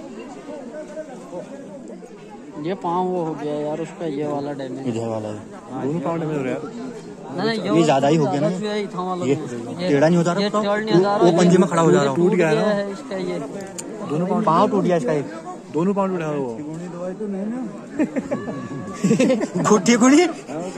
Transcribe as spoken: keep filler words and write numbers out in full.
ये पाँव वो हो गया यार उसका, ये वाला डैमेज, इधर वाला है, दोनों पाँव डैमेज हो रहा है। नहीं ये ज्यादा ही हो गया ना, ये टेढ़ा नहीं हो जा रहा, वो पंजे में खड़ा हो जा रहा, टूट गया है इसका, ये दोनों पाँव टूट गया इसका, एक दोनों पाँव टूटा है वो। घुट्टी खुड़ी